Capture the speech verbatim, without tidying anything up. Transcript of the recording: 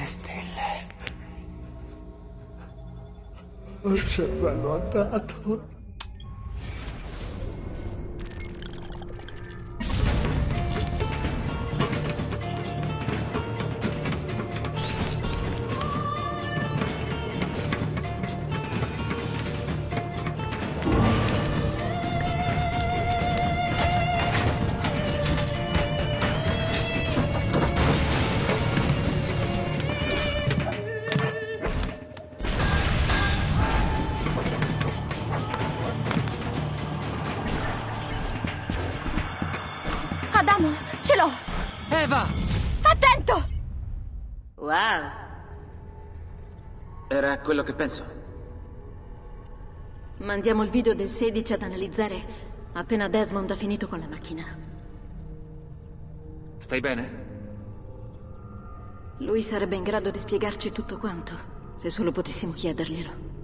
le stelle. Ho il cervello andato. Adamo, ce l'ho! Eva! Attento! Wow. Era quello che penso. Mandiamo il video del sedici ad analizzare appena Desmond ha finito con la macchina. Stai bene? Lui sarebbe in grado di spiegarci tutto quanto, se solo potessimo chiederglielo.